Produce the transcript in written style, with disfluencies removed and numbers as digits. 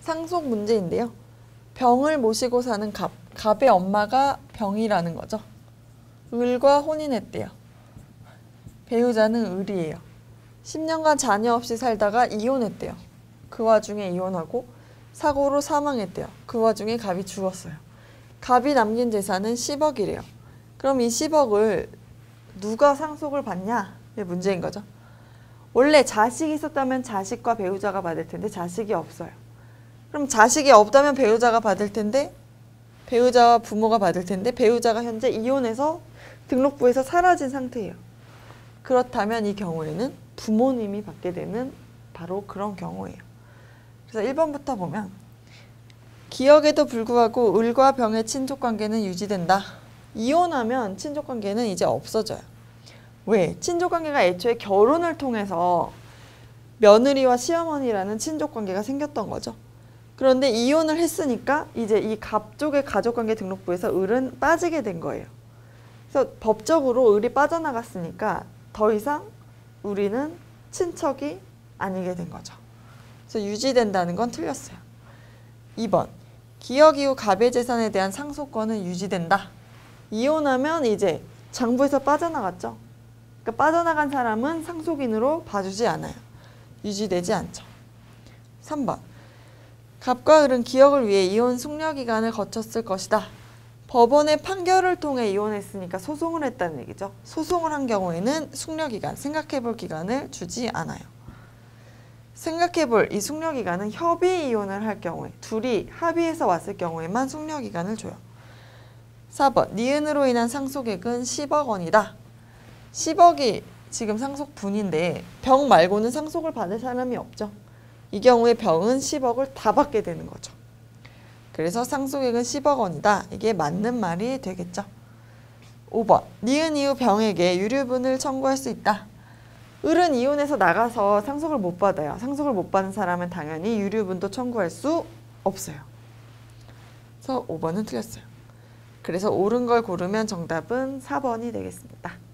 상속 문제인데요. 병을 모시고 사는 갑. 갑의 엄마가 병이라는 거죠. 을과 혼인했대요. 배우자는 을이에요. 10년간 자녀 없이 살다가 이혼했대요. 그 와중에 이혼하고 사고로 사망했대요. 그 와중에 갑이 죽었어요. 갑이 남긴 재산은 10억이래요. 그럼 이 10억을 누가 상속을 받냐의 문제인 거죠. 원래 자식이 있었다면 자식과 배우자가 받을 텐데 자식이 없어요. 그럼 자식이 없다면 배우자가 받을 텐데 배우자와 부모가 받을 텐데 배우자가 현재 이혼해서 등록부에서 사라진 상태예요. 그렇다면 이 경우에는 부모님이 받게 되는 바로 그런 경우예요. 그래서 1번부터 보면 기억에도 불구하고 을과 병의 친족관계는 유지된다. 이혼하면 친족관계는 이제 없어져요. 왜? 친족관계가 애초에 결혼을 통해서 며느리와 시어머니라는 친족관계가 생겼던 거죠. 그런데 이혼을 했으니까 이제 이 갑 쪽의 가족관계 등록부에서 을은 빠지게 된 거예요. 그래서 법적으로 을이 빠져나갔으니까 더 이상 우리는 친척이 아니게 된 거죠. 그래서 유지된다는 건 틀렸어요. 2번. 기억 이후 갑의 재산에 대한 상속권은 유지된다. 이혼하면 이제 장부에서 빠져나갔죠. 그러니까 빠져나간 사람은 상속인으로 봐주지 않아요. 유지되지 않죠. 3번. 갑과 을은 기억을 위해 이혼 숙려기간을 거쳤을 것이다. 법원의 판결을 통해 이혼했으니까 소송을 했다는 얘기죠. 소송을 한 경우에는 숙려기간, 생각해볼 기간을 주지 않아요. 생각해볼 이 숙려기간은 협의 이혼을 할 경우에 둘이 합의해서 왔을 경우에만 숙려기간을 줘요. 4번. 니은으로 인한 상속액은 10억 원이다. 10억이 지금 상속분인데 병 말고는 상속을 받을 사람이 없죠. 이 경우에 병은 10억을 다 받게 되는 거죠. 그래서 상속액은 10억 원이다. 이게 맞는 말이 되겠죠. 5번. 니은 이후 병에게 유류분을 청구할 수 있다. 을은 이혼해서 나가서 상속을 못 받아요. 상속을 못 받은 사람은 당연히 유류분도 청구할 수 없어요. 그래서 5번은 틀렸어요. 그래서 옳은 걸 고르면 정답은 4번이 되겠습니다.